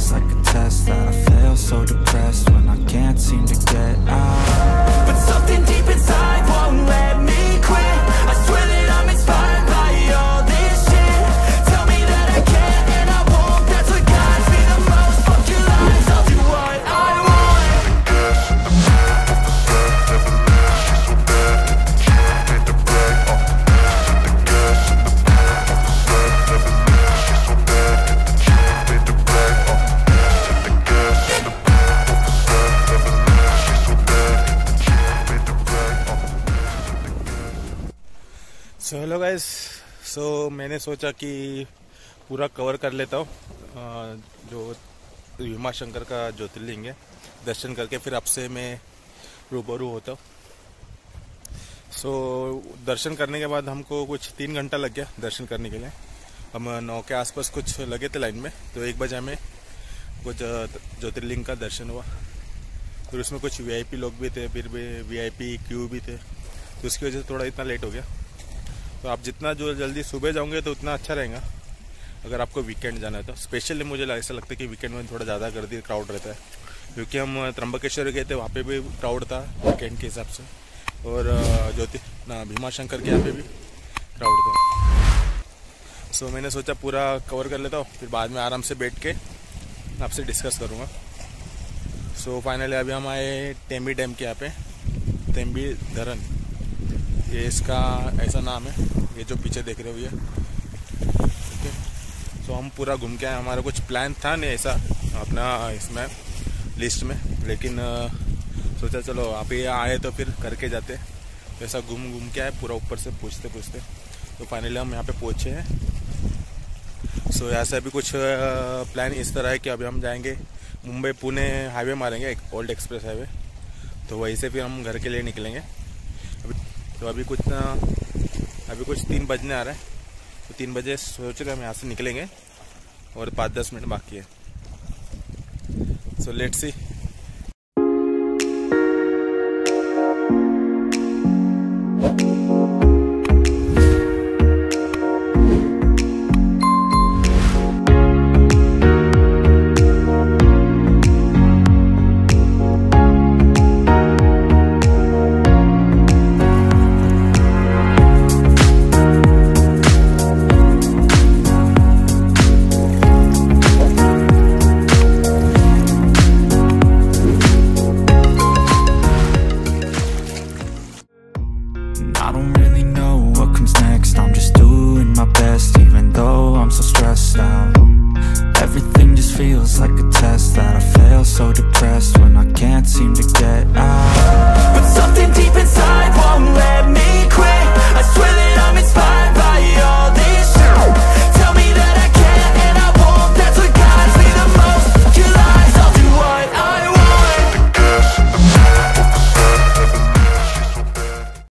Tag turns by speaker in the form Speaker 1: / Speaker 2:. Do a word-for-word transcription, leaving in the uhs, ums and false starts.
Speaker 1: It's like a test that I fail, so depressed when I can't seem to get out. But something deep inside won't let me quit. I swear that I'm inspired by all this shit. Tell me that I can't and I won't. That's what guides me the most. Fuck your lies, I'll do what I want.
Speaker 2: So hello guys, so मैंने सोचा कि पूरा cover कर लेता हूँ जो भीमा शंकर का ज्योतिर्लिंग है, दर्शन करके फिर आपसे मैं रूबरू होता हूँ। सो so, दर्शन करने के बाद हमको कुछ तीन घंटा लग गया दर्शन करने के लिए। हम नौ के आसपास कुछ लगे थे लाइन में, तो एक बजे हमें कुछ ज्योतिर्लिंग का दर्शन हुआ। फिर उसमें कुछ वीआईपी लोग भी थे, फिर भी वीआईपी क्यू भी थे, तो उसकी वजह से थोड़ा इतना लेट हो गया। तो आप जितना जो जल्दी सुबह जाओगे तो उतना अच्छा रहेगा अगर आपको वीकेंड जाना है तो। स्पेशली मुझे ऐसा लगता है कि वीकेंड में थोड़ा ज़्यादा गर्दी क्राउड रहता है, क्योंकि हम त्र्यंबकेश्वर गए थे, वहाँ पे भी क्राउड था वीकेंड के हिसाब से, और ज्योति ना भीमा शंकर के यहाँ पे भी क्राउड था। सो मैंने सोचा पूरा कवर कर लेता हूँ, फिर बाद में आराम से बैठ के आपसे डिस्कस करूँगा। सो फाइनली अभी हम आए डिम्बे डैम के यहाँ पे, डिम्बे धरण, ये इसका ऐसा नाम है, ये जो पीछे देख रहे हो ये। ओके, सो हम पूरा घूम के आए। हमारा कुछ प्लान था नहीं ऐसा अपना इसमें लिस्ट में, लेकिन सोचा चलो आप ये आए तो फिर करके जाते। तो ऐसा घूम घूम के आए पूरा ऊपर से पूछते पूछते, तो फाइनली हम यहाँ पे पहुँचे हैं। सो यहाँ से अभी कुछ प्लान इस तरह है कि अभी हम जाएंगे मुंबई पुणे हाईवे मारेंगे, एक ओल्ड एक्सप्रेस हाईवे, तो वहीं से फिर हम घर के लिए निकलेंगे। तो अभी कुछ अभी कुछ तीन बजने आ रहा है, तो तीन बजे सोच रहे हम यहाँ से निकलेंगे और पाँच दस मिनट बाकी है। So let's C.